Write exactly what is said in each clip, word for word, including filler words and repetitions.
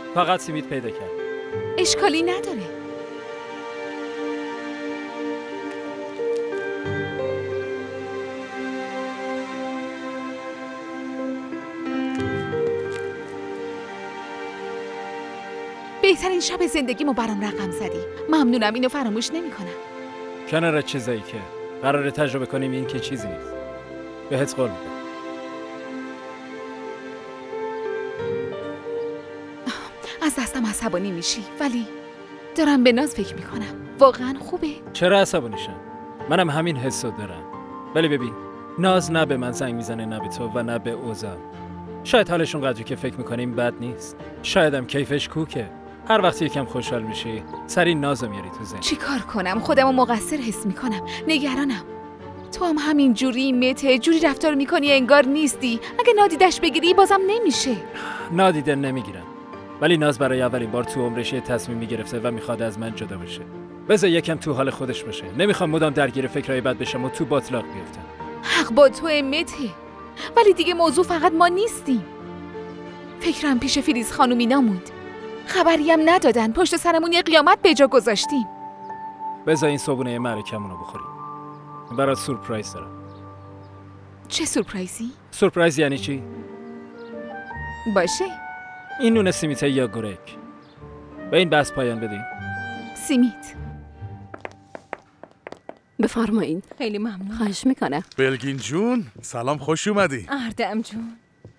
فقط سیمید پیدا کرد. اشکالی نداره. بهترین شب زندگیمو برام رقم زدی. ممنونم، اینو فراموش نمی‌کنم. کنار چیزایی که قراره تجربه کنیم این که چیزی نیست. بهت قول میدم. از دستم عصبانی میشی ولی دارم به ناز فکر میکنم. واقعا خوبه. چرا عصبانیشم؟ منم همین حسو دارم. ولی ببین، ناز نه به من زنگ میزنه نه به تو و نه به اوزا. شاید حالشون قدری که فکر میکنیم بد نیست. شایدم کیفش کوکه. هر وقتی یکم خوشحال میشی سری نازو میاری تو ذهن. چی کار کنم؟ خودمو مقصر حس میکنم. نگرانم. تو هم همین جوری مته، جوری رفتار میکنی انگار نیستی. اگه نادیدش بگیری بازم نمیشه. نادیده نمیگیرم. ولی ناز برای اولین بار تو عمرش یه تصمیمی گرفته و میخواد از من جدا بشه. بذار یکم تو حال خودش باشه. نمیخوام مدام درگیر فکرای بد بشم و تو باطلاق بیفتم. حق با تو مته. ولی دیگه موضوع فقط ما نیستیم. فکرم پیش فریز خانومی نموند. خبری هم ندادن. پشت سرمون یه قیامت به جا گذاشتیم. بذار این صبحونه معرکمون رو بخوریم. برات سورپرایز دارم. چه سورپرایزی؟ سورپرایز یعنی چی؟ باشه. این نون سیمیته یا گرگ. به این بحث پایان بدیم. سیمیت. بفرمایید. خیلی ممنون. خواهش میکنم. بلگین جون، سلام، خوش اومدی. اردم جون.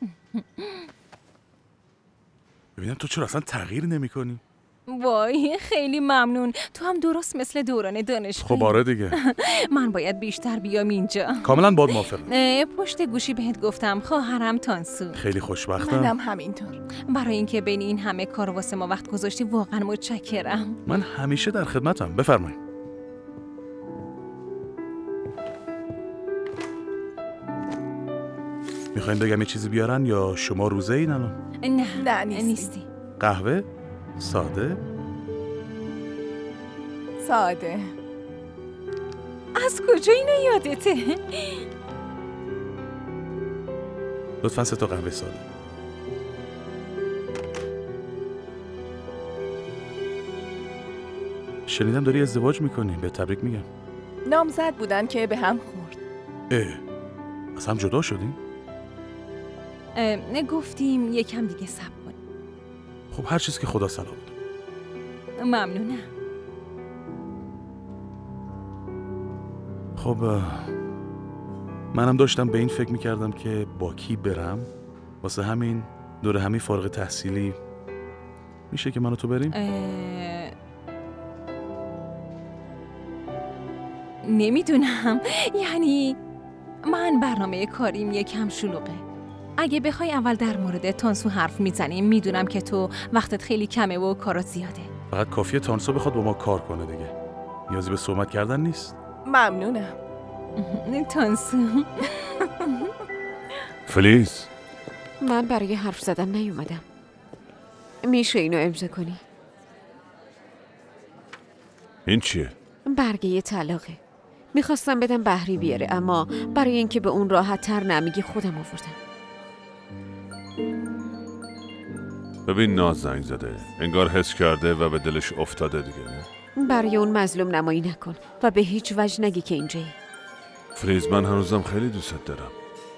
ببینم تو چرا اصلا تغییر نمی کنی؟ وای خیلی ممنون. تو هم درست مثل دوران دانشگاه. خب آره دیگه. من باید بیشتر بیام اینجا. کاملا باد موافقم. پشت گوشی بهت گفتم خواهرم تانسو. خیلی خوشبختم. منم همینطور. برای اینکه بین این همه کار واسه ما وقت گذاشتی واقعا متشکرم. من همیشه در خدمتم. بفرمایید. میخواین بگم یه چیزی بیارن یا شما روزه این الان؟ نه نه نیستی. نیستی. قهوه؟ ساده؟ ساده. از کجا اینو یادته؟ لطفاً سه تا قهوه ساده. شنیدم داری ازدواج میکنی. به تبریک میگم. نامزد بودن که به هم خورد. اه، از هم جدا شدیم؟ گفتیم یکم دیگه صبر کنیم. خب هر چیز که خدا صلاح بود. ممنونم. خب منم داشتم به این فکر میکردم که با کی برم. واسه همین دور همین فارغ تحصیلی میشه که منو تو بریم؟ اه... نمیدونم. یعنی من برنامه کاریم یکم شلوغه. اگه بخوای اول در مورد تانسو حرف میزنیم. میدونم که تو وقتت خیلی کمه و کارات زیاده. فقط کافیه تانسو بخواد با ما کار کنه دیگه. نیازی به صحبت کردن نیست. ممنونم. تانسو. فلیز، من برای حرف زدن نیومدم. میشه اینو امضا کنی؟ این چیه؟ برگه طلاقه. میخواستم بدم بهری بیاره اما برای اینکه به اون راحت تر نمیگی خودم آوردم. ببین ناز زنگ زده. انگار حس کرده و به دلش افتاده دیگه. نه؟ برای اون مظلوم نمایی نکن و به هیچ وجه نگی که اینجایی. فریز، من هنوزم خیلی دوست دارم.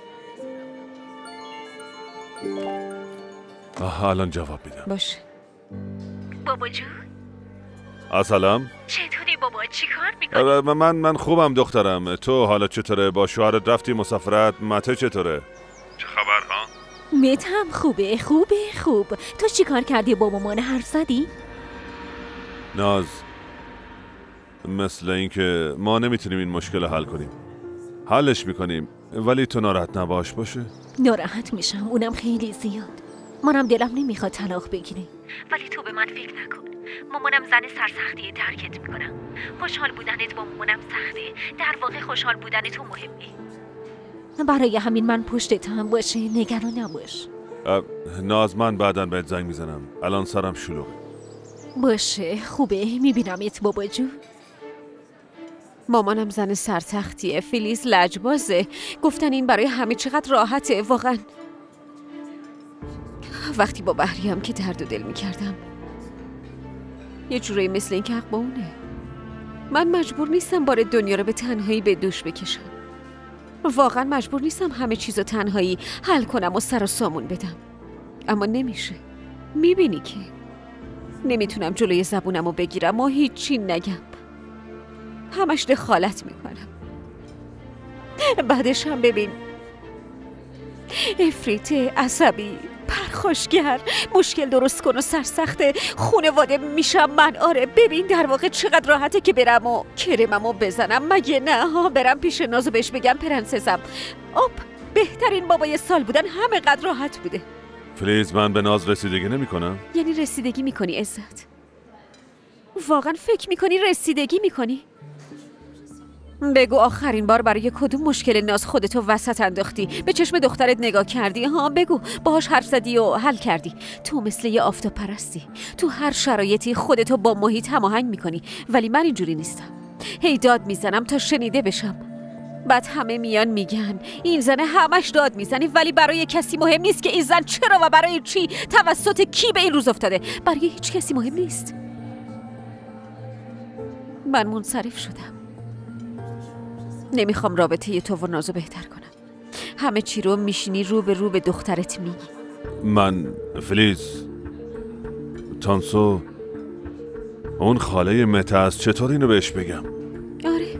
آها الان جواب میدم. باشه. بابا جون سلام. چطوری بابا؟ چی کار میکنی؟ من من خوبم دخترم. تو حالا چطوره؟ با شوهرت رفتی مسافرت؟ مته چطوره؟ چه خبر ها؟ متم خوبه خوبه خوب. تو چی کار کردی با مامان حرف زدی؟ ناز، مثل اینکه ما نمیتونیم این مشکل حل کنیم. حلش میکنیم ولی تو ناراحت نباش باشه. ناراحت میشم، اونم خیلی زیاد. منم دلم نمیخواد طلاق بگیری. ولی تو به من فکر نکن. مامانم زن سرسختیه، درکت میکنم. خوشحال بودنت با مامانم سخته. در واقع خوشحال بودن تو مهمه. برای همین من پشتت هم باشه، نگران نباش. ناز، من بعداً بهت زنگ میزنم. الان سرم شلوغه. باشه خوبه، میبینمت بابا جون. مامانم زن سرتختیه، فلیز لجبازه. گفتن این برای همه چقدر راحته واقعا. وقتی با بحریم که درد و دل میکردم یه جوری مثل این که حق با اونه. من مجبور نیستم بار دنیا رو به تنهایی به دوش بکشم. واقعا مجبور نیستم همه چیزو تنهایی حل کنم و سر و سامون بدم. اما نمیشه. میبینی که نمیتونم جلوی زبونم رو بگیرم و هیچی نگم. همش دخالت میکنم. بعدش هم ببین افریت عصبی، پرخاشگر، مشکل درست کن و سرسخته، خونواده میشم من. آره ببین در واقع چقدر راحته که برم و کرممو بزنم. مگه نه ها؟ برم پیش ناز و بهش بگم پرنسسم آپ بهترین بابای سال بودن همه قدر راحت بوده. فلیز من به ناز رسیدگی نمی کنم. یعنی رسیدگی میکنی عزت؟ واقعا فکر میکنی رسیدگی میکنی؟ بگو آخرین بار برای کدوم مشکل ناز خودتو وسط انداختی؟ به چشم دخترت نگاه کردی؟ ها بگو باهاش حرف زدی و حل کردی؟ تو مثل یه آفتاب پرستی. تو هر شرایطی خودتو با محیط هماهنگ میکنی، ولی من اینجوری نیستم. هی داد میزنم تا شنیده بشم. بعد همه میان میگن این زنه همش داد میزنی، ولی برای کسی مهم نیست که این زن چرا و برای چی توسط کی به این روز افتاده. برای هیچ کسی مهم نیست. من منصرف شدم. نمیخوام رابطه تو و نازو بهتر کنم. همه چی رو میشینی رو به رو به دخترت میگی. من فلیز تانسو اون خاله مته است، چطور اینو بهش بگم؟ آره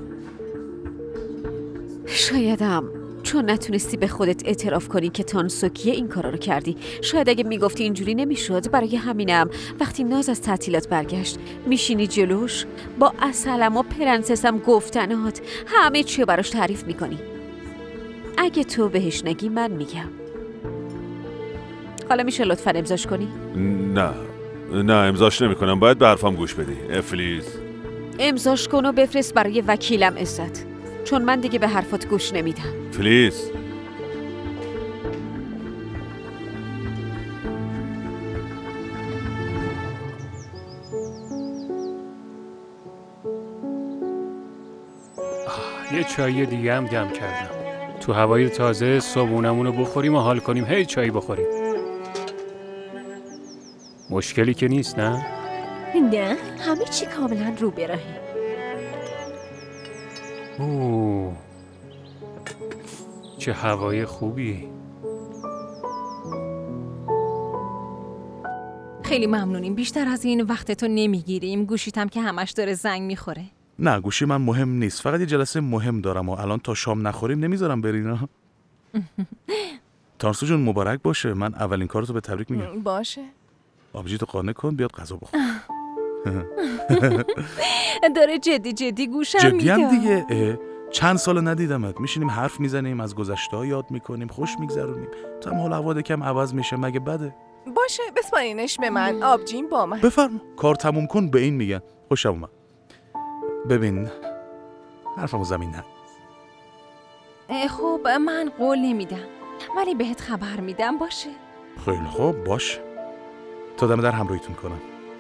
شایدم چون نتونستی به خودت اعتراف کنی که تانسو کیه این کارا رو کردی. شاید اگه میگفتی اینجوری نمیشد. برای همینم وقتی ناز از تعطیلات برگشت میشینی جلوش با اصلم و پرنسسم گفتنات همه چی براش تعریف میکنی. اگه تو بهش نگی من میگم. حالا میشه لطفاً امضاش کنی؟ نه نه امضاش نمی کنم. باید به حرفم گوش بدی فلیز. امضاش کن و بفرست برای وکیلم عزت، چون من دیگه به حرفات گوش نمیدم. فلیز یه چایی دیگه هم دم کردم. تو هوای تازه صبحونمون رو بخوریم و حال کنیم. هی چایی بخوریم. مشکلی که نیست نه؟ نه همه چی کاملا رو به راهه. اوه چه هوای خوبی. خیلی ممنونیم. بیشتر از این وقتتو نمیگیریم. گوشیتم که همش داره زنگ میخوره. نه گوشی من مهم نیست. فقط یه جلسه مهم دارم و الان تا شام نخوریم نمیذارم برین. تانسو جون مبارک باشه. من اولین کارتو به تبریک میگم. باشه. آبجی تو قانع کن بیاد غذا بخور. داره جدی جدی گوشم جدی میده. هم دیگه. اه. چند سال ندیدمت. میشینیم حرف میزنیم، از گذشته یاد میکنیم، خوش میگذرونیم. تو هم حال هوا کم عوض میشه. مگه بده؟ باشه بسپارینش به من. آبجیم با من. بفرما. کار تموم کن به این میگن. خوشم اومد. ببین حرفمو زمین نه. خب من قول نمیدم، ولی بهت خبر میدم. باشه خیلی خوب باش. تا دم در همراهیتون کنم.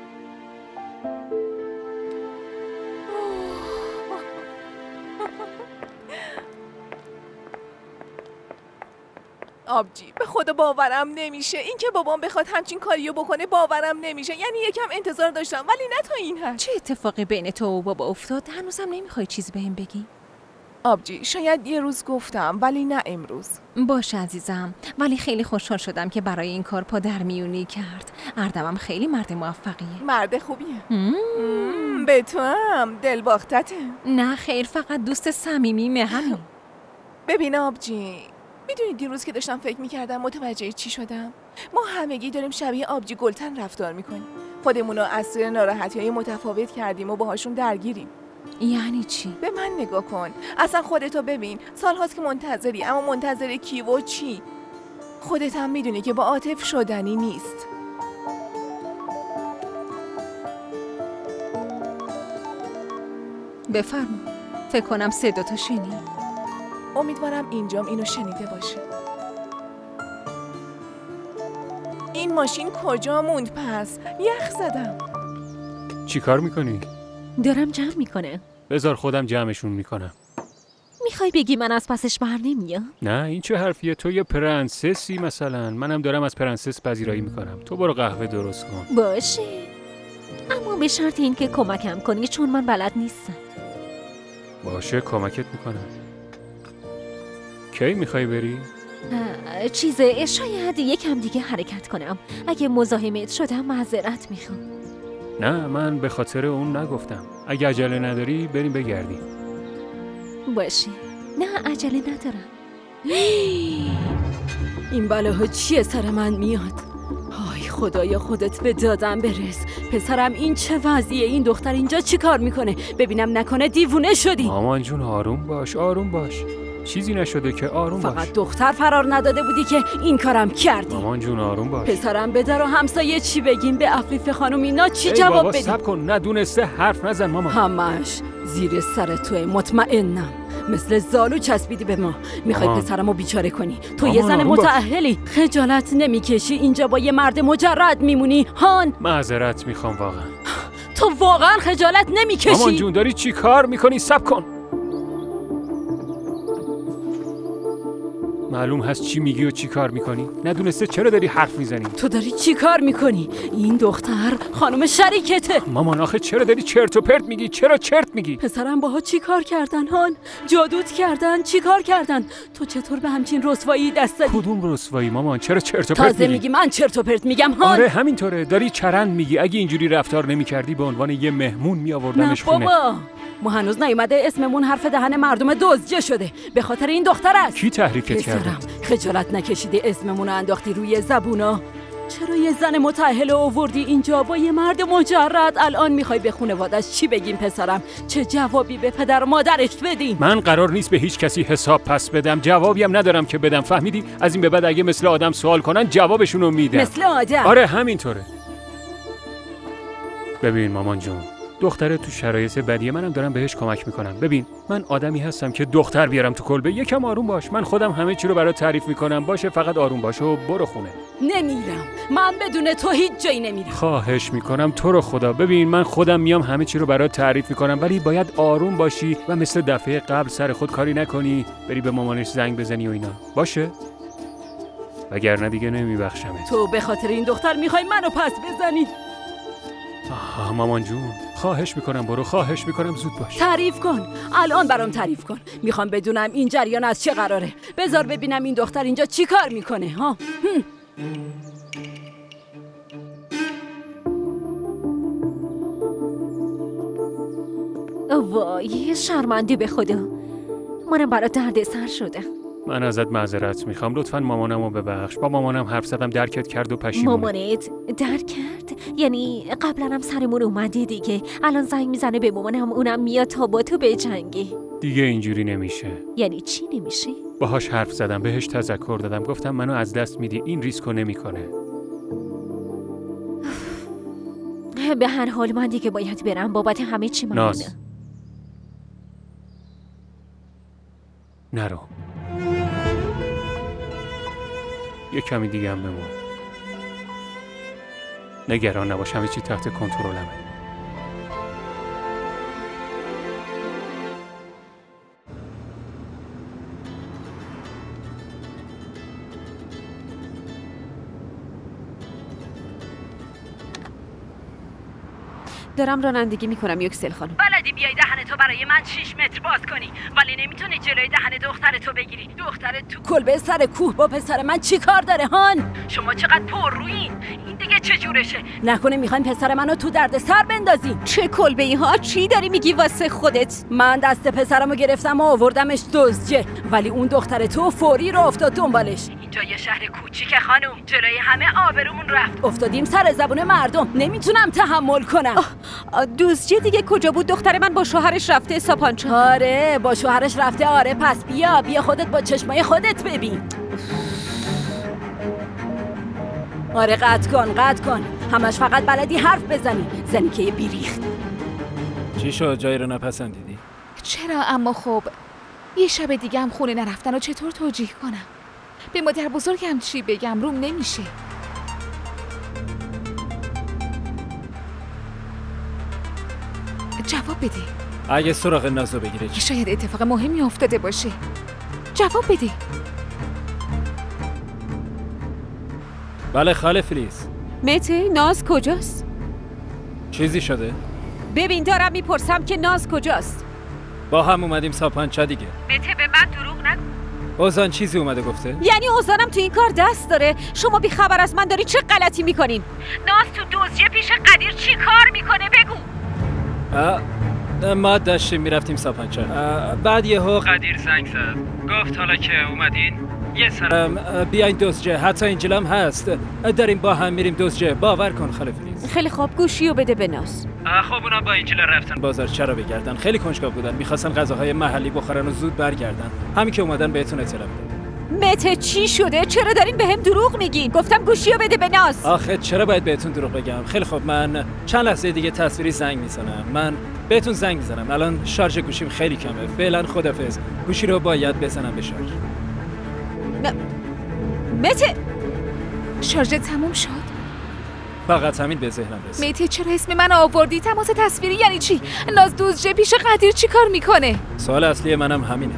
آبجی به خدا باورم نمیشه. این که بابام بخواد همچین کاریو بکنه باورم نمیشه. یعنی یکم انتظار داشتم ولی نه تا این حد. چه اتفاقی بین تو و بابا افتاد؟ هنوزم نمیخوای چیزی بهم بگی؟ آبجی شاید یه روز گفتم ولی نه امروز. باشه عزیزم، ولی خیلی خوشحال شدم که برای این کار پا در میونی کرد. اردمم خیلی مرد موفقیه. مرد خوبیه. مم. به تو هم دل باختته. نه خیر، فقط دوست صمیمیمه همین. ببین آبجی، میدونی دیروز که داشتم فکر میکردم متوجه چی شدم؟ ما همگی داریم شبیه آبجی گلتن رفتار میکنیم. خودمون رو اسیر ناراحتی‌های متفاوت کردیم و باهاشون درگیریم. یعنی چی؟ به من نگاه کن. اصلا خودتو ببین. سال هاست که منتظری، اما منتظر کی و چی؟ خودت هم میدونی که با عاطف شدنی نیست. بفرما. فکر کنم سه دوتا شنید. امیدوارم اینجام اینو شنیده باشه. این ماشین کجا موند پس؟ یخ زدم. چی کار میکنی؟ دارم جمع میکنه. بذار خودم جمعشون میکنم. میخوای بگی من از پسش بر نمیام؟ نه این چه حرفیه؟ تو یه پرنسسی مثلا، منم دارم از پرنسس پذیرایی میکنم. تو برو قهوه درست کن. باشه، اما به شرط این که کمکم کنی چون من بلد نیستم. باشه کمکت میکنم. کی میخوای بری؟ چیزه شاید یکم دیگه حرکت کنم. اگه مزاحمت شدم معذرت میخوام. نه من به خاطر اون نگفتم. اگه عجله نداری بریم بگردیم. باشه، نه عجله ندارم. این بلاها چیه سر من میاد؟ های خدایا خودت به دادم برس. پسرم این چه وضعیه؟ این دختر اینجا چی کار میکنه؟ ببینم نکنه دیوونه شدی. مامان جون آروم باش، آروم باش. چیزی نشده که، آروم فقط باش. فقط دختر فرار نداده بودی که این کارم کردی. مامان جون آروم باش. پسرم به در و همسایه چی بگیم؟ به عفیف خانم اینا چی ای جواب بابا بدیم؟ صبر کن، ندونسته حرف نزن مامان. همش زیر سر توه، مطمئنم. مثل زالو چسبیدی به ما. میخوای مامان. پسرمو بیچاره کنی. تو مامان، یه زن آروم باش. متأهلی. خجالت نمیکشی اینجا با یه مرد مجرد میمونی؟ هان معذرت میخوام واقعا. تو واقعا خجالت نمیکشی؟ مامان جون داری چی کار میکنی؟ صبر کن. معلوم هست چی میگی و چی کار میکنی؟ ندونسته چرا داری حرف میزنی؟ تو داری چی کار میکنی؟ این دختر خانم شریکته. مامان آخه چرا داری چرت و پرت میگی؟ چرا چرت میگی؟ پسرم باها چی کار کردن هان؟ جادوت کردن؟ چی کار کردن؟ تو چطور به همچین رسوایی دست زدی؟ کدوم رسوایی مامان؟ چرا چرت و پرت تازه میگی؟ میگی من چرت و پرت میگم هان؟ آره همینطوره، داری چرند میگی. اگه اینجوری رفتار نمیکردی به عنوان یه مهمون نه میآوردمش خونه. بابا، ما هنوز نیومده اسممون حرف دهن مردم دزدجه شده. به خاطر این دختر است. کی تحریکت کرده؟ پسرم خجالت نکشیدی اسممون رو انداختی روی زبونا؟ چرا یه زن متأهل آوردی اینجا با یه مرد مجرد؟ الان میخوای به خانواده‌اش چی بگیم پسرم؟ چه جوابی به پدر و مادرش بدیم؟ من قرار نیست به هیچ کسی حساب پس بدم. جوابی هم ندارم که بدم، فهمیدی؟ از این به بعد اگه مثل آدم سوال کنن جوابشون رو میدم. مثل آدم؟ آره همینطوره. ببین مامان جون، دختره تو شرایط بدیه، منم دارم بهش کمک میکنم. ببین من آدمی هستم که دختر بیارم تو کلبه. یکم آروم باش. من خودم همه چی رو برات تعریف میکنم. باشه فقط آروم باش و برو خونه. نمیرم. من بدون تو هیچ جایی نمیرم. خواهش میکنم تو رو خدا. ببین من خودم میام همه چی رو برات تعریف میکنم، ولی باید آروم باشی و مثل دفعه قبل سر خود کاری نکنی، بری به مامانش زنگ بزنی و اینا. باشه؟ وگرنه دیگه نمیبخشمت. تو به خاطر این دختر میخوای منو پس بزنی؟ آه مامان جون خواهش میکنم برو، خواهش میکنم زود باش. تعریف کن الان برام تعریف کن. میخوام بدونم این جریان از چه قراره. بذار ببینم این دختر اینجا چی کار میکنه ها. وای شرمنده به خدا. منم برات درد سر شدم. من ازت معذرت میخوام، لطفاً مامانمو ببخش. با مامانم حرف زدم درکت کرد و پشیمونه. مامانت درک کرد؟ یعنی قبلا هم سرمون اومده دیگه. الان زنگ میزنه به مامانم، اونم میاد تا با تو بجنگه. دیگه اینجوری نمیشه. یعنی چی نمیشه؟ باهاش حرف زدم، بهش تذکر دادم، گفتم منو از دست میدی، این ریسکو نمیکنه. به هر حال من دیگه باید برم، بابت همه چی ممنونم. ناز نرو، یه کمی دیگه هم بمون. نگران نباش، همه چی تحت کنترلمه. دارم رانندگی میکنم یکسل خانم. بلدی بیای دهنتو برای من شیش متر باز کنی، ولی نمیتونی جلوی دهن دخترتو بگیری. دخترت تو کلبه سر کوه با پسر من چی کار داره هان؟ شما چقدر پر روین؟ این دیگه چه جورشه؟ نکنه میخواین پسر منو تو درد سر بندازی؟ چه کلبه ای ها؟ چی داری میگی واسه خودت؟ من دست پسرمو گرفتم و آوردمش دزدجه، ولی اون دختر تو فوری رو افتاد دنبالش. اینجا یه شهر کوچیکه خانم، جلوی همه آبرومون رفت. افتادیم سر زبون مردم، نمیتونم تحمل کنم. دزدجه دیگه کجا بود؟ دختر من با شوهرش رفته ساپانچا. آره با شوهرش رفته. آره پس بیا بیا خودت با چشمای خودت ببین. آره قطع کن قطع کن، همش فقط بلدی حرف بزنی، زنی که یه بیریخت. چی شد؟ جایی رو نپسندیدی؟ چرا؟ اما خب یه شب دیگه هم خونه نرفتن و چطور توجیه کنم؟ به مادر بزرگم چی بگم؟ روم نمیشه. جواب بده. اگه سراغ نازو بگیره چی؟ شاید اتفاق مهمی افتاده باشه. جواب بده. بله خاله فلیس. مته ناز کجاست؟ چیزی شده؟ ببین دارم میپرسم که ناز کجاست؟ با هم اومدیم ساپانچا دیگه. مته به من دروغ نگو. اوزان چیزی اومده گفته؟ یعنی اوزانم تو این کار دست داره؟ شما بی خبر از من داری چه غلطی میکنین؟ ناز تو دزدی پیش قدیر چی کار میکنه بگو؟ ما داشتیم میرفتیم ساپانچا، بعد یهو قدیر زنگ زد گفت حالا که اومدین یه سرم بیاین دزجه، حتی اینجلم هست، داریم با هم میریم دزجه. باور کن خاله فلیس. خیلی خوب گوشیو بده به ناز. خب اونا با اینجل رفتن بازار چرا بگردن، خیلی کنجکاو بودن، میخواستن غذاهای محلی بخورن و زود برگردن. همین که اومدن بهتون اطلاع میدم. مته چی شده؟ چرا دارین بهم دروغ میگین؟ گفتم گوشیو بده به ناز. آخه چرا باید بهتون دروغ بگم؟ خیلی خوب من چند لحظه دیگه تصویری زنگ میزنم. من بهتون زنگ میزنم. الان شارژ گوشیم خیلی کمه. فعلا خدافظ. گوشی رو باید بزنم به شارژ. م... مته شارژ تموم شد؟ فقط همین به ذهنم رسید. مته چرا اسم من آوردی؟ تماس تصویری یعنی چی؟ ناز دزجه پیش قدیر چی کار میکنه؟ سوال اصلی منم همینه.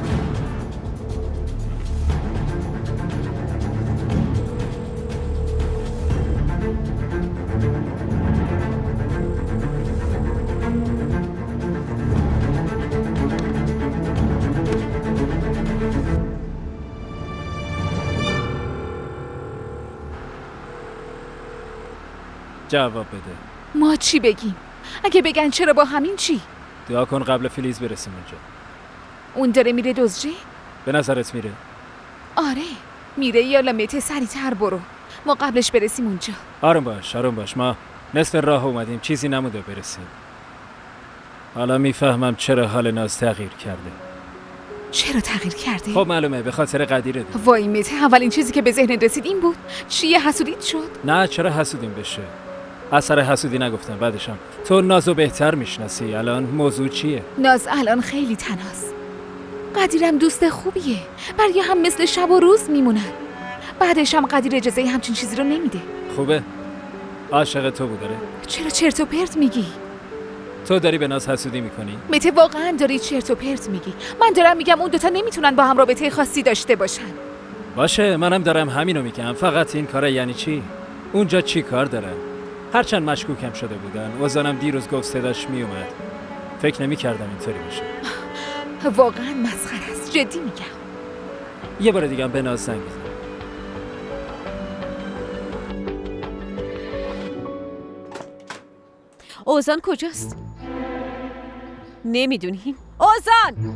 جواب بده. ما چی بگیم؟ اگه بگن چرا با همین چی؟ دعا کن قبل فلیز برسیم اونجا. اون داره میره دزجه؟ به نظرت میره؟ آره میره. یا لمته سریع‌تر برو، ما قبلش برسیم اونجا. آروم باش آروم باش، ما نصف راه اومدیم، چیزی نموده برسیم. حالا میفهمم چرا حال ناز تغییر کرده. چرا تغییر کرده؟ خب معلومه به خاطر قدیره. وای مته اولین چیزی که به ذهن رسید این بود. چیه حسودیت شد؟ نه چرا حسودیم بشه؟ اثر حسودی نگفتم. بعدشم تو نازو بهتر میشناسی. الان موضوع چیه؟ ناز الان خیلی تنهاست. قدیرم دوست خوبیه، برای هم مثل شب و روز میمونن. بعدش هم قدیر اجازه همچین چیزی رو نمیده. خوبه؟ عاشق تو بود داره؟ چرا چرت و پرت میگی؟ تو داری به ناز حسودی میکنی؟ مته واقعا داری چرت و پرت میگی. من دارم میگم اون دوتا نمیتونن با هم رابطه خاصی داشته باشن. باشه منم دارم همینو میگم. فقط این کاره یعنی چی؟ اونجا چی کار دارن؟ هرچند مشکوکم شده بودن. وزانم دیروز گفت صداش میومد. فکر نمیکردم اینطوری باشه. واقعا مسخره است. جدی میگم. یه بار دیگه به ناز زنگ بزن. اوزان کجاست؟ نمیدونیم. اوزان!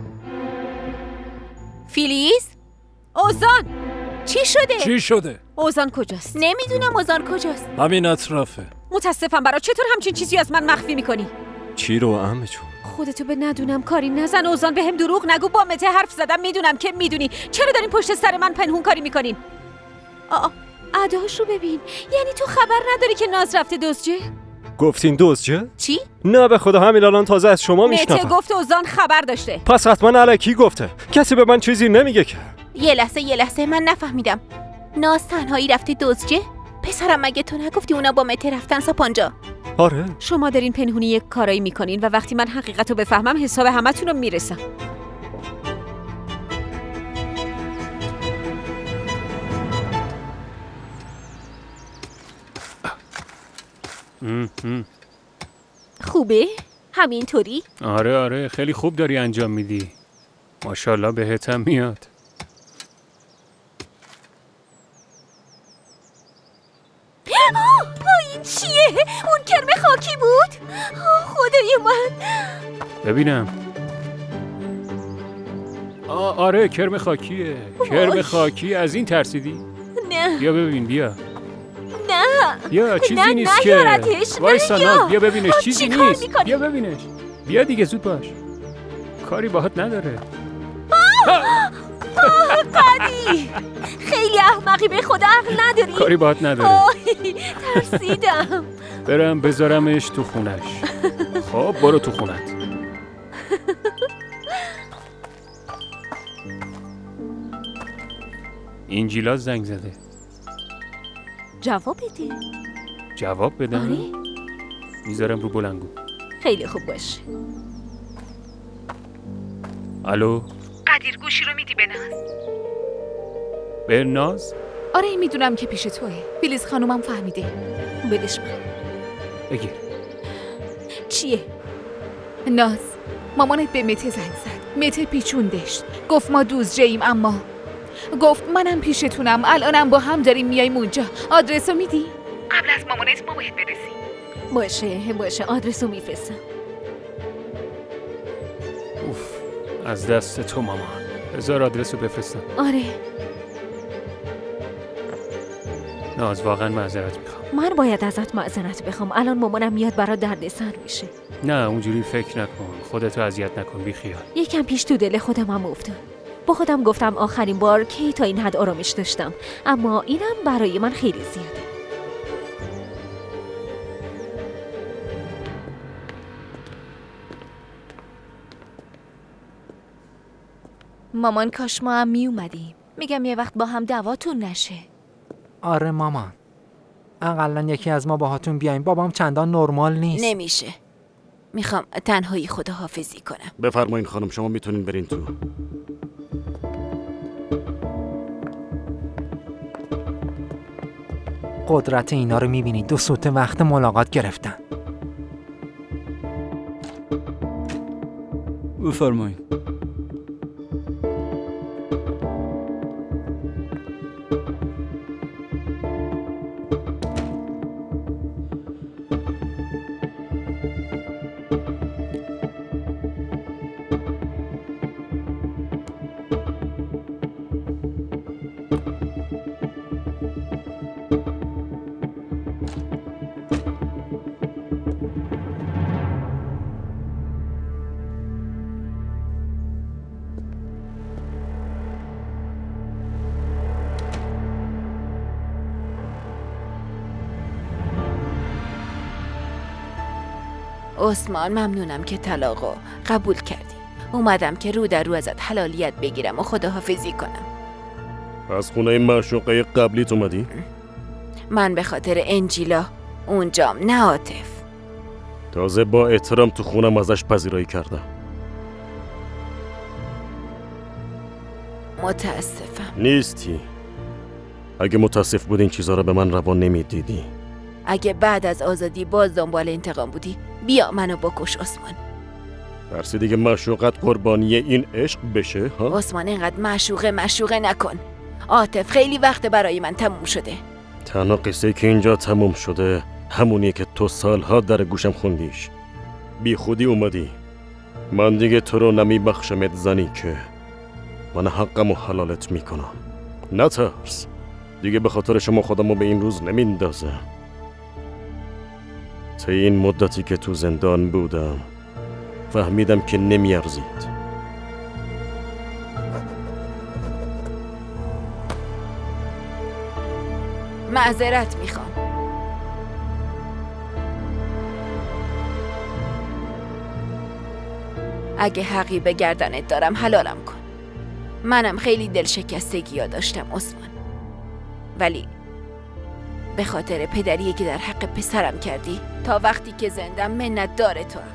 فیلیز؟ اوزان! چی شده؟ چی شده؟ اوزان کجاست؟ نمیدونم اوزان کجاست. همین اطرافه. متاسفم برا. چطور همچین چیزی از من مخفی میکنی؟ چی رو عمه جون؟ خودتو به ندونم کاری نزن. اوزان به هم دروغ نگو. با مته حرف زدم. میدونم که میدونی. چرا دارین پشت سر من پنهون کاری میکنین؟ آه اداش رو ببین. یعنی تو خبر نداری که ناز رفته دزجه؟ گفتین دزجه؟ چی؟ نه به خدا همین الان تازه از شما میشنوم. مته گفت اوزان خبر داشته. پس حتما الکی گفته. کسی به من چیزی نمیگه که. یه لحظه یه لحظه من نفهمیدم. ناز تنهایی رفته دزجه؟ پسرم مگه تو نگفتی اونا با مته رفتن ساپانجا؟ آره. شما دارین پنهونی یک کارایی میکنین و وقتی من حقیقتو بفهمم حساب همتون رو میرسم. خوبه؟ همینطوری؟ آره آره خیلی خوب داری انجام میدی. ماشاءالله بهتم میاد. این چیه؟ اون کرم خاکی بود؟ خدای من. ببینم. آ آره کرم خاکیه. کرم خاکی. از این ترسیدی؟ نه. بیا ببین بیا. نه. بیا چیزی نه نیست که. نیارتش. وایسا ناز بیا ببینش. آه چیزی چی نیست. بیا ببینش. بیا دیگه زود باش. کاری باهات نداره. قدی خیلی احمقی، به خدا عقل نداری. کاری باهات نداره. آی ترسیدم. برم بذارمش تو خونش. خب برو تو خونت. اینجیلا زنگ زده. جواب بده. جواب بدم؟ آره. میذارم رو بلنگو. خیلی خوب باشه. الو؟ قدیر گوشی رو میدی به ناز؟ به ناز؟ آره میدونم که پیش توه. فیلیز خانومم فهمیده. بدش من. بگیر. چیه؟ ناز، مامانت به مته زنگ زد. مته پیچوندش. گفت ما دوزجه‌ایم اما گفت منم پیشتونم. الانم با هم داریم میایم اونجا. آدرسو میدی؟ قبل از مامانت ما باید برسیم. باشه باشه آدرسو میفرستم. اوف از دست تو مامان. بذار آدرسو بفرستم. آره ناز واقعا معذرت میخوام. من باید ازت معذرت بخوام. الان مامانم میاد برات دردسر میشه. نه اونجوری فکر نکن. خودتو اذیت نکن بی خیال. یکم پیش تو دل خودم هم افتاد. با خودم گفتم آخرین بار کی تا این حد آرامش داشتم، اما اینم برای من خیلی زیاده. مامان کاش ما هم می اومدیم. میگم یه وقت با هم دعواتون نشه. آره مامان، اقلا یکی از ما باهاتون بیایم. بابام چندان نرمال نیست. نمیشه. میخوام تنهایی خداحافظی کنم. بفرمایین خانم، شما میتونین برین تو. قدرت اینا رو میبینی. دو سوت وقت ملاقات گرفتن. بفرمایین. عثمان ممنونم که طلاقو قبول کردی. اومدم که رو در رو ازت حلالیت بگیرم و خداحافظی کنم. از خونه معشوقه قبلیت اومدی؟ من به خاطر انجیلا اونجام، نه عاطف. تازه با احترام تو خونم ازش پذیرایی کردم. متاسفم. نیستی. اگه متاسف بود این چیزا رو به من روا نمیدیدی. اگه بعد از آزادی باز دنبال انتقام بودی، بیا منو بکش عثمان. درسی دیگه معشوقت قربانی این عشق بشه ها؟ عثمان اینقدر معشوقه معشوقه نکن. عاطف خیلی وقت برای من تموم شده. تنها قصه که اینجا تموم شده همونیه که تو سالها در گوشم خوندیش. بی خودی اومدی. من دیگه تو رو نمیبخشمت زنی که من حقم و حلالت میکنم. نترس، دیگه به خاطر شما خودمو به این روز نمیندازم. تا این مدتی که تو زندان بودم فهمیدم که نمیارزید. معذرت میخوام. اگه حقی به گردنت دارم حلالم کن. منم خیلی دلشکستگی ها داشتم عثمان، ولی به خاطر پدری که در حق پسرم کردی تا وقتی که زندم منت داره تو هم.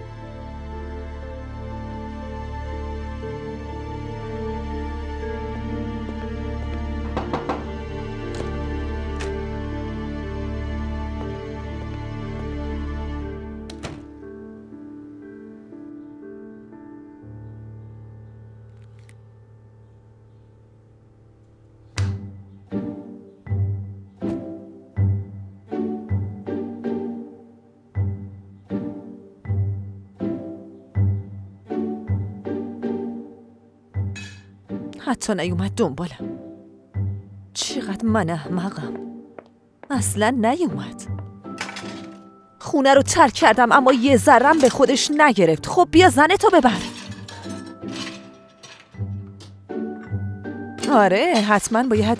حتی نیومد دنبالم. چقدر من احمقم. اصلا نیومد. خونه رو ترک کردم اما یه ذرم به خودش نگرفت. خب بیا زنتو ببر. آره حتما باید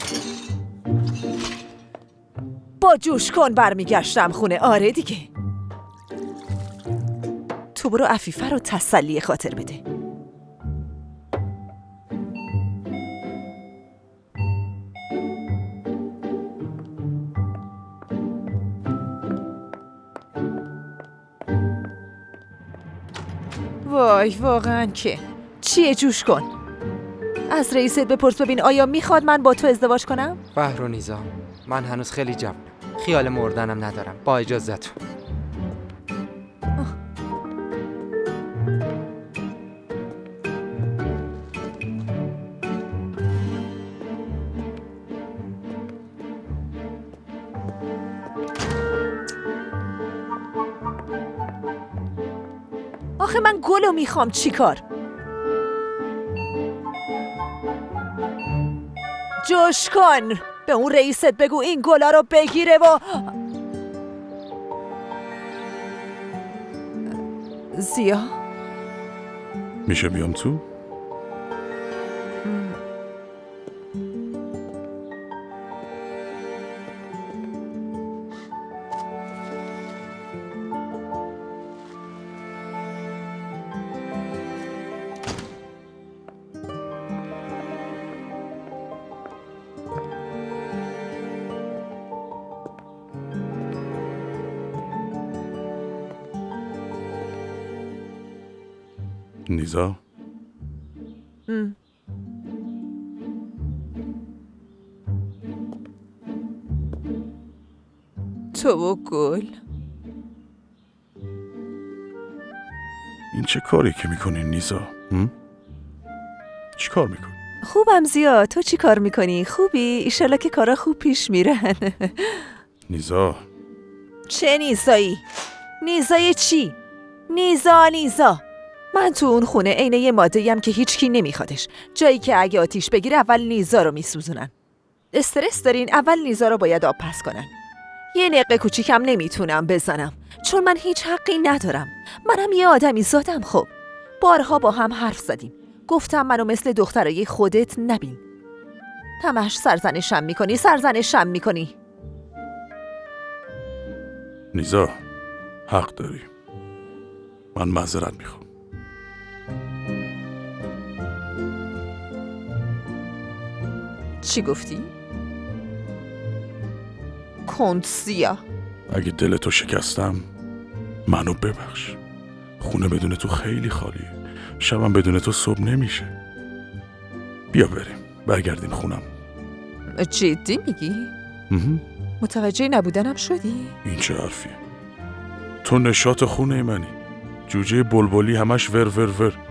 با جوش کن برمیگشتم خونه. آره دیگه. تو برو عفیفه رو تسلی خاطر بده. وای واقعا که چیه جوش کن؟ از رئیست بپرس ببین آیا میخواد من با تو ازدواج کنم؟ بهر و نیزا، من هنوز خیلی جوانم، خیال مردنم ندارم. با اجازهتون. آخه من گلو میخوام چیکار؟ جوش کن، به اون رئیست بگو این گلا رو بگیره و زیا میشه بیام تو؟ نیزا ام. تو و گل این چه کاری که میکنی نیزا؟ چی کار میکنی؟ خوبم زیا، تو چی کار میکنی؟ خوبی؟ ایشالا که کارا خوب پیش میرن. نیزا چه نیزایی؟ نیزای چی؟ نیزا نیزا من تو اون خونه عین یه ماده‌ایم که هیچکی نمیخوادش، جایی که اگه آتیش بگیره اول نیزا رو میسوزونن. استرس دارین، اول نیزا رو باید آب پس کنن. یه نقه کوچیکم نمیتونم بزنم چون من هیچ حقی ندارم. منم یه آدمی زادم. خب بارها با هم حرف زدیم، گفتم منو مثل دخترای خودت نبین. همش سرزنشم میکنی سرزنشم میکنی. نیزا حق داری، من معذرت میخوام. چی گفتی؟ کنسیا اگه دلتو شکستم منو ببخش. خونه بدون تو خیلی خالیه، شبم بدون تو صبح نمیشه. بیا بریم برگردیم خونم. جدی میگی؟ متوجه نبودنم شدی؟ این چه حرفیه؟ تو نشاط خونه منی، جوجه بلبلی همش ور ور ور.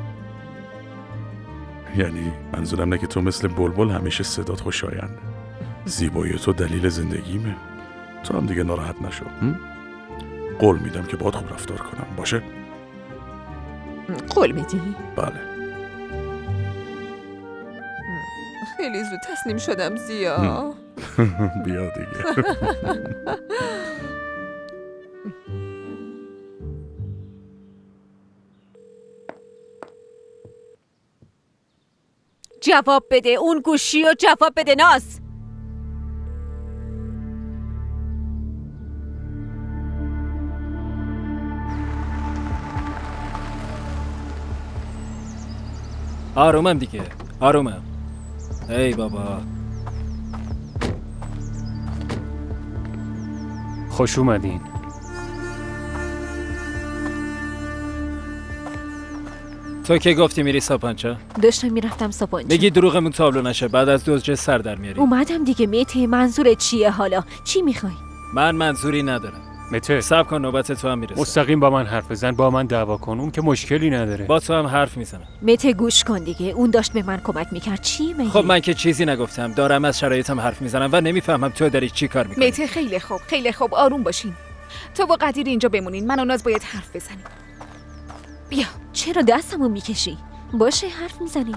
یعنی منظورم نه که تو مثل بلبل همیشه صدات خوشاینده. زیبایی تو دلیل زندگیمه. تو هم دیگه ناراحت نشو. قول میدم که باهات خوب رفتار کنم، باشه؟ قول میدی؟ بله. خیلی زود تسلیم شدم زیا. بیا دیگه. جواب بده، اون گوشی و جواب بده ناز. آرومم دیگه، آرومم. ای بابا خوش اومدین. تو که گفتی میری ساپانچا؟ داشتم میرفتم ساپانچا. میگی دروغمون تابلو نشه، بعد از دوزجه سر در میاری. اومدم دیگه مته. منظورت چیه حالا؟ چی میخوای؟ من منظوری ندارم. مته صبر کن نوبت تو هم میرسه. مستقیم با من حرف بزن، با من دعوا کن، اون که مشکلی نداره. با تو هم حرف میزنم. مته گوش کن دیگه، اون داشت به من کمک میکرد. چی میگی؟ خب من که چیزی نگفتم، دارم از شرایطم حرف میزنم و نمیفهمم تو داری چی کار میکنی. مته خیلی خوب، خیلی خوب، آروم باشین. تو با قدیر اینجا بمونین، من و ناز باید حرف بزنیم. بیا. چرا دستمو میکشی؟ باشه حرف میزنیم.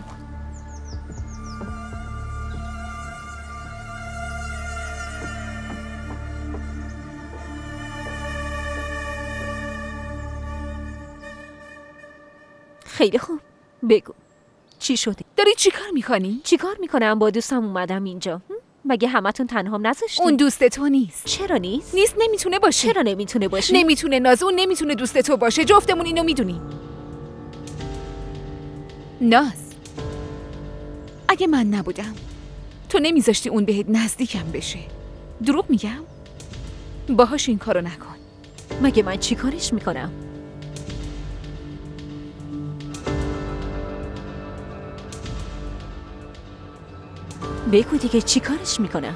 خیلی خوب، بگو چی شده؟ داری چی کار میکنی؟ چی کار میکنم؟ با دوستم اومدم اینجا. مگه همتون تنهام نذاشتین؟ اون دوست تو نیست. چرا نیست؟ نیست، نمیتونه باشه. چرا نمیتونه باشه؟ نمیتونه ناز، اون نمیتونه دوست تو باشه. جفتمون اینو میدونیم. ناز، اگه من نبودم تو نمیذاشتی اون بهت نزدیکم بشه. دروغ میگم؟ باهاش این کارو نکن. مگه من چی کارش میکنم؟ بگو دیگه چی کارش میکنم؟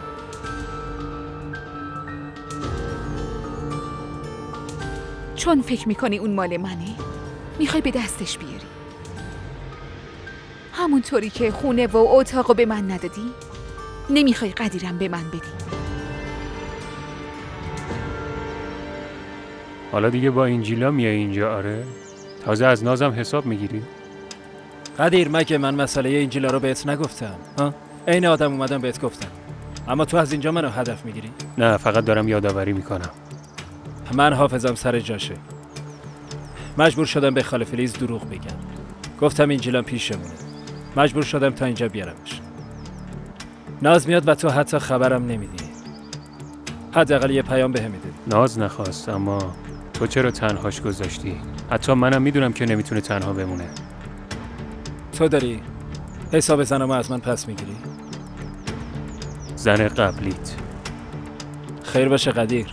چون فکر میکنی اون مال منه میخوای به دستش بیاری، همونطوری که خونه و اتاقو به من ندادی نمیخوای قدیرم به من بدی. حالا دیگه با اینجیلا میای اینجا؟ آره تازه از نازم حساب میگیری؟ قدیر مگه من مسئله اینجیلا رو بهت نگفتم؟ ها؟ عین آدم اومدم بهت گفتم، اما تو از اینجا منو هدف میگیری؟ نه فقط دارم یادآوری میکنم. من حافظم سر جاشه. مجبور شدم به خاله فلیز دروغ بگم. گفتم اینجیلا پیشمونه. مجبور شدم تا اینجا بیارمش. ناز میاد و تو حتی خبرم نمیدی. حداقل یه پیام بهم میده. ناز نخواست، اما تو چرا تنهاش گذاشتی؟ حتی منم میدونم که نمیتونه تنها بمونه. تو داری حساب زنمو از من پس میگیری؟ زن قبلیت. خیر باشه قدیر.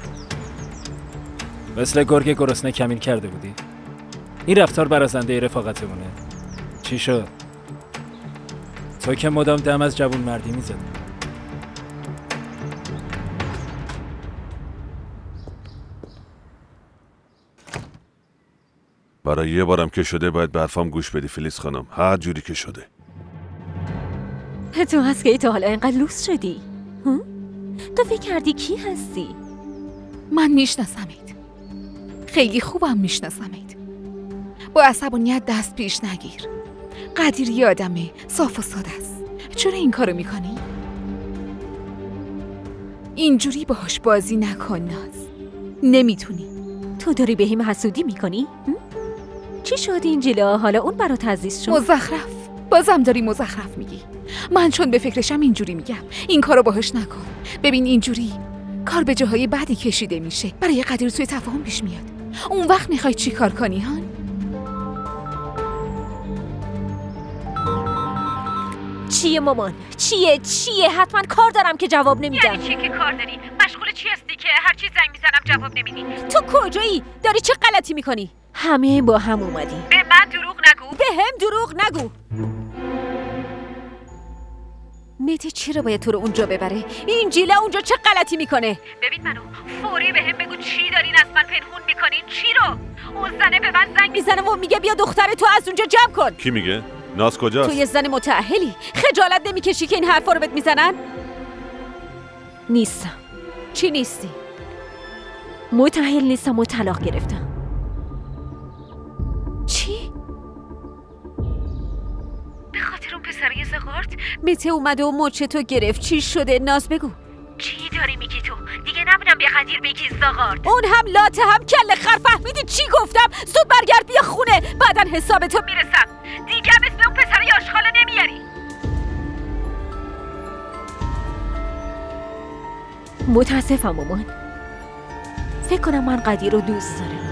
مثل گرگ گرسنه کمین کرده بودی؟ این رفتار برازنده رفاقتمونه. چی شد؟ تو که مدام دم از جوون مردی میزدی. برای یه بارم که شده باید به حرفام گوش بدی فلیس خانم، هر جوری که شده. تو هست که تا حالا اینقدر لوس شدی؟ هم؟ تو فکر کردی کی هستی؟ من میشناسمت، خیلی خوبم میشناسمت. با عصبانیت دست پیش نگیر. قدیر یه آدمه صاف و ساده است. چرا این کارو میکنی؟ اینجوری باهاش بازی نکن ناز. نمیتونی. تو داری به هم حسودی میکنی؟ چی شد اینجیلا؟ حالا اون برات عزیز شد؟ مزخرف. بازم داری مزخرف میگی. من چون به فکرشم اینجوری میگم. این کارو باهاش نکن. ببین اینجوری کار به جاهای بعدی کشیده میشه. برای قدیر سوء تفاهم پیش میاد. اون وقت میخوای چی کار کنی هان؟ چیه مامان؟ چیه؟ چیه؟ حتما کار دارم که جواب نمیدم. یعنی چی که کار داری؟ مشغول چی هستی که هر چی زنگ میزنم جواب نمیدی؟ تو کجایی؟ داری چه غلطی میکنی؟ همه با هم اومدی. به من دروغ نگو. به هم دروغ نگو. مته چرا باید تو رو اونجا ببره؟ اینجیلا اونجا چه غلطی میکنه؟ ببین منو فوری به هم بگو چی دارین از من پنهون میکنین؟ چی رو؟ اون زنه به من زنگ میزنه و میگه بیا دختر تو از اونجا جمع کن. کی میگه؟ ناز کجاست؟ تو یه زن متأهلی، خجالت نمیکشی که این حرفا رو بهت میزنن؟ نیستم. چی نیستی؟ متأهل نیستم و طلاق گرفتم. چی؟ به خاطر اون پسره زغارت؟ مته اومده و مچ تو گرفت. چی شده؟ ناز بگو. چی داری میگی تو؟ دیگه نبودم به قدیر بگی زغارت. اون هم لاته هم کله خر. فهمیدی چی گفتم؟ زود برگرد بیا خونه، بعدن حساب تو میرسم. دیگه مثل اون پسر یاشخاله نمیاری. متاسفم مامان. فکر کنم من قدیر رو دوست دارم.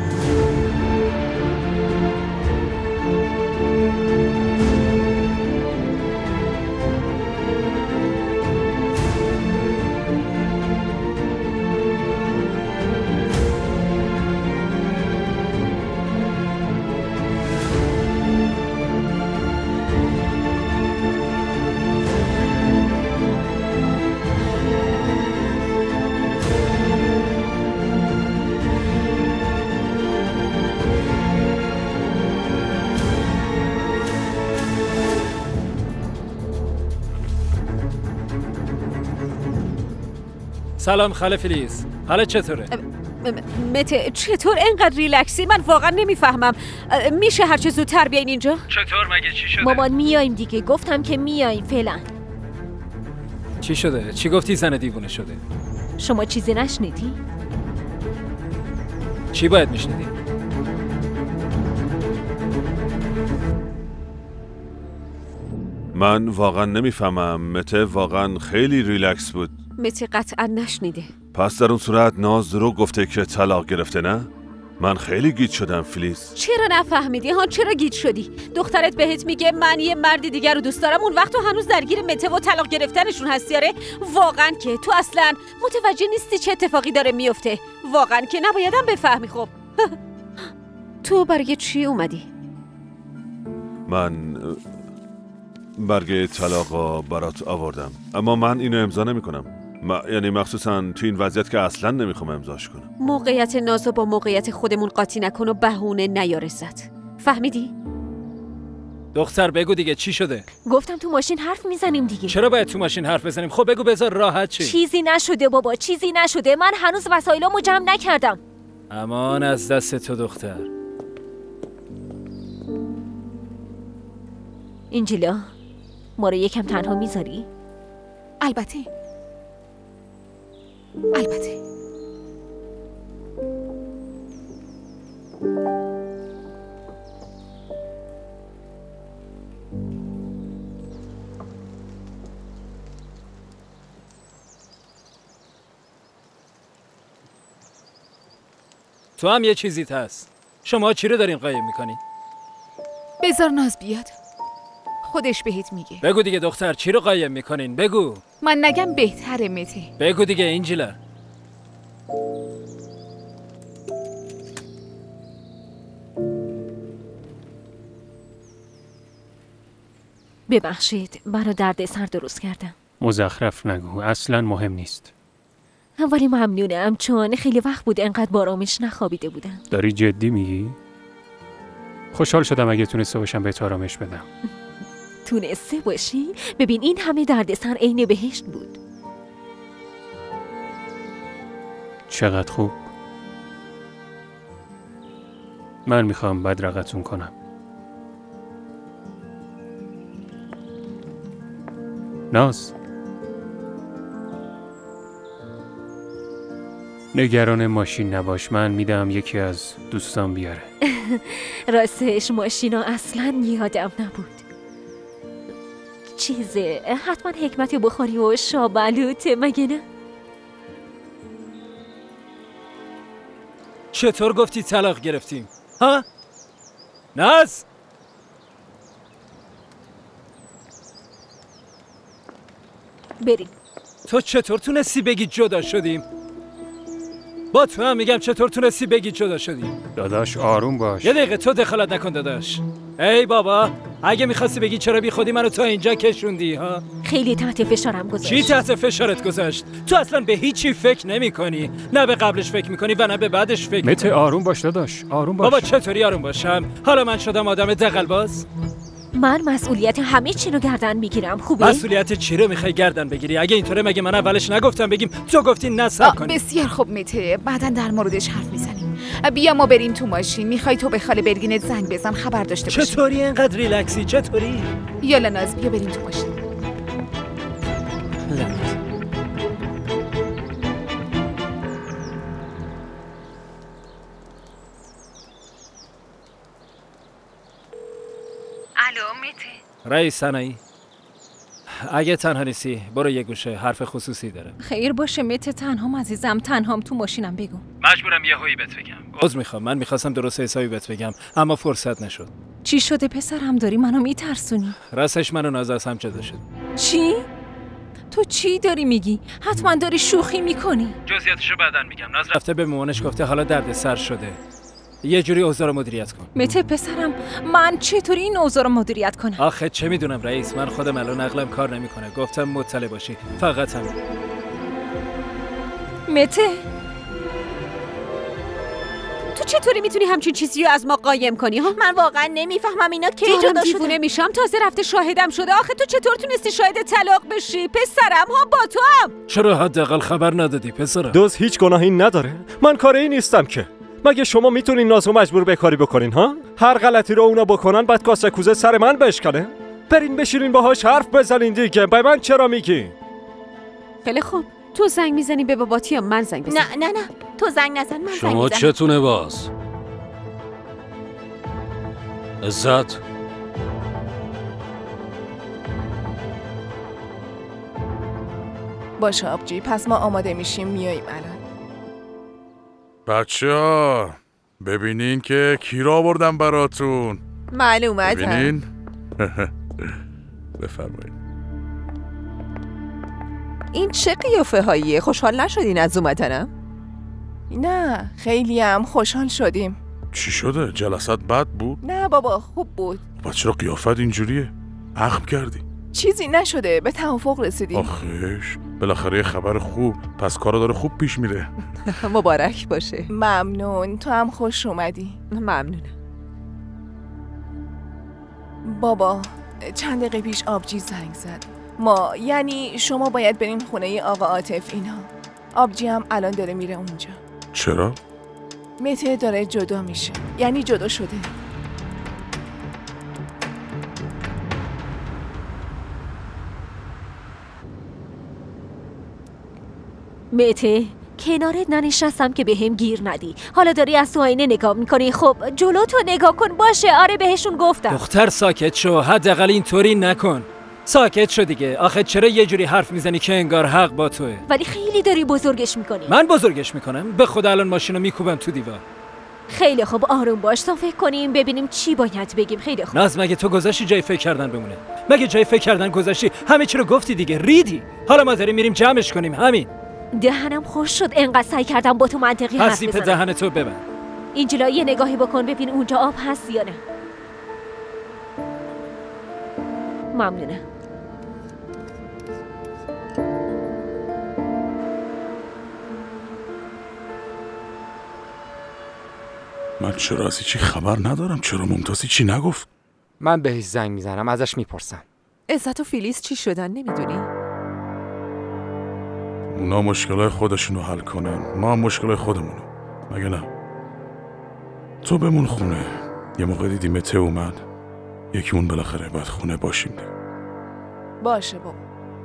سلام خاله فلیز، حالا چطوره؟ مته چطور اینقدر ریلکسی؟ من واقعا نمیفهمم. میشه هر چه زودتر بیاین اینجا؟ چطور مگه چی شده؟ مامان میایم دیگه، گفتم که میایم فعلا. چی شده؟ چی گفتی زن دیوونه شده؟ شما چیزی نشنیدی؟ چی باید میشنیدی؟ من واقعا نمیفهمم. مته واقعا خیلی ریلکس بود. مته قطعا نشنیده. پس در اون صورت ناز درو گفته که طلاق گرفته نه؟ من خیلی گیج شدم فلیس. چرا نفهمیدی ها؟ چرا گیج شدی؟ دخترت بهت میگه من یه مردی دیگر رو دوست دارم، اون وقت تو هنوز درگیر مته و طلاق گرفتنشون هستی. آره واقعا که تو اصلا متوجه نیستی چه اتفاقی داره میفته. واقعا که نبایدم بفهمی. خب تو برای چی اومدی؟ من برگه طلاق برات آوردم، اما من اینو امضا نمی کنم. م... یعنی مخصوصا تو این وضعیت که اصلا نمیخوام امضاش کنم. موقعیت نازو با موقعیت خودمون قاطی نکن و بهونه نیار عزت. فهمیدی؟ دختر بگو دیگه چی شده؟ گفتم تو ماشین حرف میزنیم دیگه. چرا باید تو ماشین حرف بزنیم؟ خب بگو بذار راحت چی. چیزی نشده بابا، چیزی نشده. من هنوز وسایلامو جمع نکردم. امان از دست تو دختر. اینجیلا، ما رو یکم تنها میذاری؟ البته البته تو هم یه چیزیت هست. شما چی رو دارین قایم میکنین؟ بذار ناز بیاد، خودش بهت میگه. بگو دیگه دختر چی رو قایم میکنین؟ بگو. من نگم بهتره مته. بگو دیگه اینجیلا. ببخشید، برا درد سر درست کردم. مزخرف نگو، اصلا مهم نیست. ولی ممنونم چون خیلی وقت بود انقدر با آرامش نخوابیده بودم. داری جدی میگی؟ خوشحال شدم اگه تونسته باشم بهت آرامش بدم. تونسته باشی؟ ببین این همه دردسر عین بهشت بود. چقدر خوب. من میخوام بدرقتون کنم. ناز، نگران ماشین نباش، من میدم یکی از دوستان بیاره. راستش ماشینا اصلا یادم نبود. چیزه حتما حکمتی بخوری و شابلوته مگه نه؟ چطور گفتی طلاق گرفتیم؟ ها؟ ناز؟ بریم. تو چطور تونستی بگی جدا شدیم؟ با تو هم میگم چطور تونستی بگی جدا شدیم؟ داداش آروم باش. یه دقیقه تو دخالت نکن داداش. ای بابا، اگه میخواستی بگی چرا بی خودی منو تا اینجا کشوندی ها؟ خیلی تحت فشارم گذاشت. چی تحت فشارت گذاشت؟ تو اصلا به هیچی فکر نمی کنی. نه به قبلش فکر میکنی و نه به بعدش فکر میکنی. مته آروم باش داداش، آروم باش. بابا چطوری آروم باشم؟ حالا من شدم آدم دغل‌باز؟ من مسئولیت همه چی رو گردن میگیرم. خوبه؟ مسئولیت چی رو میخوای گردن بگیری؟ اگه اینطوره مگه من اولش نگفتم بگیم تو گفتی نصب کنی؟ بسیار خوب مته، بعداً در موردش حرف میزنیم. بیا ما بریم تو ماشین. میخوای تو به خاله برگینت زنگ بزن خبر داشته باشی. چطوری اینقدر ریلکسی؟ چطوری؟ یالا ناز بیا بریم تو ماشین. الو مته. رئیس سنایی، اگه تنها نیستی برو یه گوشه، حرف خصوصی داره. خیر باشه مته، تنهام عزیزم، تنهام تو ماشینم. بگو. مجبورم یه هویی بهت بگم. عذر میخوام، من میخواستم درست حسابی بهت بگم اما فرصت نشد. چی شده پسرم؟ داری منو میترسونی؟ راستش من و ناز از هم جدا شد. چی؟ تو چی داری میگی؟ حتما داری شوخی میکنی. جزئیاتشو بعداً میگم. ناز رفته به مامانش گفته حالا درد سر شده، یه جوری اوضاع رو مدیریت کن. مته پسرم، من چطوری این اوضاع رو مدیریت کنم؟ آخه چه میدونم رئیس، من خودم الان عقلم کار نمیکنه. گفتم مطلع باشی، فقط همین. مته، تو چطوری میتونی همچین چیزی رو از ما قایم کنی ها؟ من واقعا نمیفهمم اینا کی جدا شدن. دیوونه میشم، تازه رفته شاهدم شده. آخه تو چطور تونستی شاهد طلاق بشی؟ پسرم ها با تو هم. چرا حداقل خبر ندادی پسرم؟ دوز هیچ گناهی نداره. من کاری نیستم که. مگه شما میتونین نازو مجبور به کاری بکنین ها؟ هر غلطی رو اونا بکنن بعد کاسه کوزه سر من بشکنه؟ برین بشینین باهاش حرف بزنین دیگه. به من چرا میگی؟ خیلی خوب، تو زنگ میزنی به باباتی یا من زنگ بزنم؟ نه نه نه، تو زنگ نزن، من زنگ شما میزنم. چتونه باز؟ عزت، باشه آبجی، پس ما آماده میشیم میاییم الان. بچه ها ببینین که کی را آوردم براتون. معلومت ببینین. بفرمایید. این چه قیافه هاییه؟ خوشحال نشدین از اومدنم؟ نه خیلی هم خوشحال شدیم. چی شده؟ جلسات بد بود؟ نه بابا خوب بود. بس چرا قیافت اینجوریه؟ عقب کردی. چیزی نشده، به توافق رسیدیم. آخیش بالاخره یه خبر خوب، پس کارا داره خوب پیش میره. مبارک باشه. ممنون، تو هم خوش اومدی. ممنونم. بابا چند دقیقه پیش آبجی زنگ زد. ما یعنی شما باید برین خونه آقا عاطف اینا. آبجی هم الان داره میره اونجا. چرا؟ مته داره جدا میشه، یعنی جدا شده. مته کنارت ننشستم که به هم گیر ندی. حالا داری از تو آینه نگاه میکنی. خب جلو تو نگاه کن. باشه آره بهشون گفتم. دختر ساکت شو، حداقل اینطوری نکن. ساکت شو دیگه. آخه چرا یه جوری حرف میزنی که انگار حق با توه؟ ولی خیلی داری بزرگش میکنی. من بزرگش میکنم؟ به خدا الان ماشینو میکوبم تو دیوار. خیلی خوب آروم باش تا فکر کنیم ببینیم چی باید بگیم. خیلی خوب. ناز مگه تو گذاشتی جای فکر کردن بمونه؟ مگه جای فکر کردن گذاشتی؟ همه چی رو گفتی دیگه، ریدی. حالا ما داریم میریم جمعش کنیم. همین. دهنم خوش شد انقدر سعی کردم با تو منطقی حرف بزنم. پس دهن تو ببند. اینجلا یه نگاهی بکن ببین اونجا آب هست یا نه. ممنونم. من چرا از چی خبر ندارم؟ چرا ممتازی چی نگفت؟ من بهش زنگ میزنم ازش میپرسم. عزت و فیلیس چی شدن نمیدونی؟ اونا مشکلای خودشونو حل کنن، ما هم مشکلای خودمونو. مگه نه؟ تو بمون خونه. یه موقع دیدی مته اومد، یکی اون بالاخره باید خونه باشیم دیگه. باشه بابا.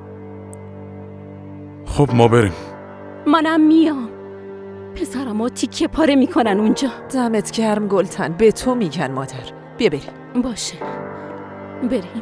خب ما بریم. منم میام. پسرمو تیکه پاره میکنن اونجا. دمت گرم گلتن، به تو میگن مادر. بیا بریم. باشه بریم.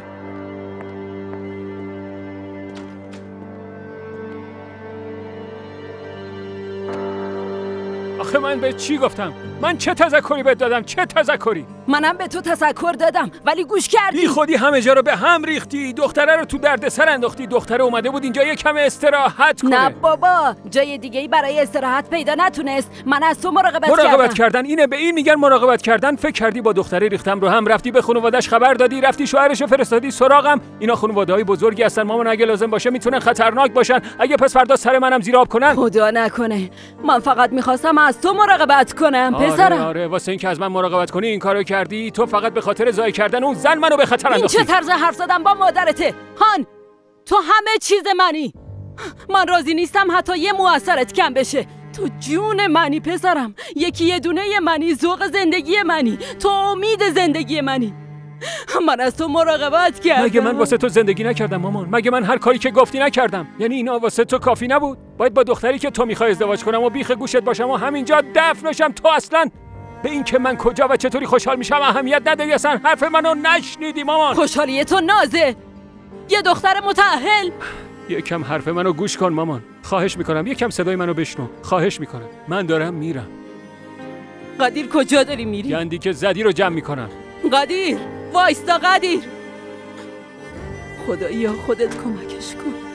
آخه من به چی گفتم؟ من چه تذکری بهت دادم؟ چه تذکری؟ منم به تو تذکر دادم ولی گوش کردی. بی خودی همه جا رو به هم ریختی. دختره رو تو دردسر انداختی. دختره اومده بود اینجا یه کم استراحت کنه. نه بابا، جای دیگه‌ای برای استراحت پیدا نتونست. من از تو مراقبت کردم. مراقبت کردن اینه، به این میگن مراقبت کردن. فکر کردی با دختره ریختم رو هم، رفتی به خانواده‌اش خبر دادی، رفتی شوهرشو فرستادی سراغم. اینا خانواده‌های بزرگی هستن مامان، اگه لازم باشه میتونن خطرناک باشن. اگه پس فردا سر منم زیر آب کنن. خدا نکنه. من فقط می‌خواستم از تو مراقبت کنم پسرم. آره آره واسه اینکه از من مراقبت کنی این کارو کردی. تو فقط به خاطر ضایع کردن اون زن منو به خطر انداختی. این چه طرز حرف زدن با مادرته؟ هان تو همه چیز منی. من راضی نیستم حتی یه موثرت کم بشه. تو جون منی پسرم. یکی یه دونه منی، ذوق زندگی منی، تو امید زندگی منی. من از تو مراقبت کردم. مگه من واسه تو زندگی نکردم مامان؟ مگه من هر کاری که گفتی نکردم؟ یعنی اینا واسه تو کافی نبود؟ باید با دختری که تو میخوای ازدواج کنم و بیخ گوشت باشم و همینجا دفن بشم؟ تو اصلا به این که من کجا و چطوری خوشحال میشم اهمیت نداری. اصلا حرف منو نشنیدی مامان. خوشحالی تو نازه. یه دختر متأهل. یکم حرف منو گوش کن مامان، خواهش میکنم. یکم صدای منو بشنو، خواهش میکنم. من دارم میرم. قدیر کجا داری میری؟ گندی که زدی رو جمع میکنم. قدیر وایستا قدیر. خدایا خودت کمکش کن.